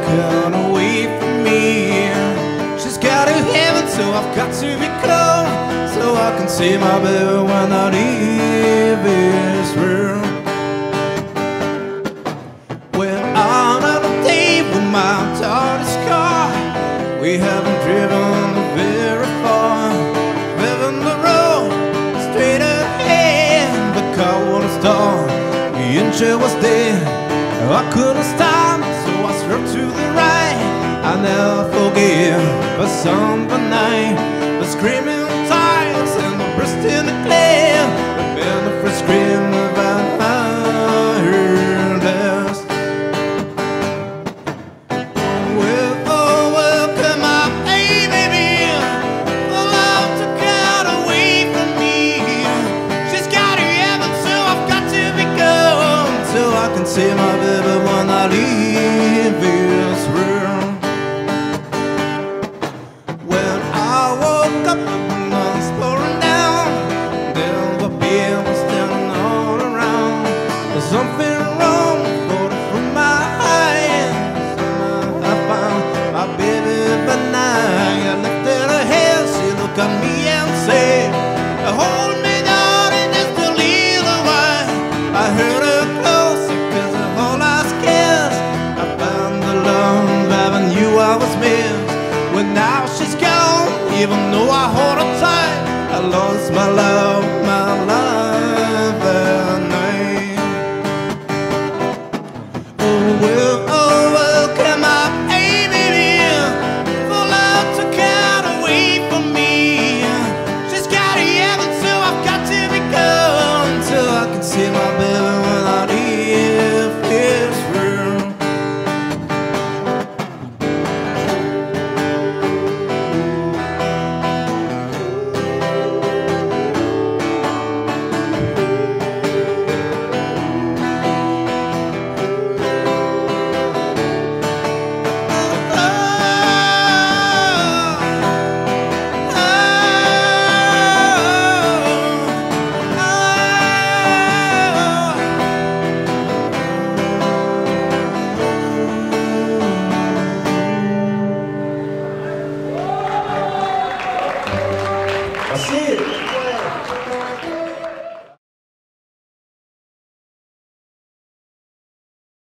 walking away from me. She's got to heaven, so I've got to be cold, so I can see my baby when I leave this world. When I'm on a date with my daughter's car, we haven't driven very far. Living the road straight ahead, the car wouldn't start, the engine was dead. I couldn't stop, so I swerved to the right. I never forget the summer night, the screaming tires and the burst in the glare, the benefit scream about her last. Well, oh, welcome my baby, the love took out away from me. She's got to heaven, so I've got to be gone, so I can see my baby when I leave this world. When I woke up, the months pouring down, there were people standing all around. There's something wrong, floating from my eyes. Somehow I found my baby by night. I lifted her head, she looked at me and said, hold me down and just a little while. I heard her closer, cause of all I scared. I found the love I knew I was missed. Well, now she's gone, even though I hold her tight, I lost my love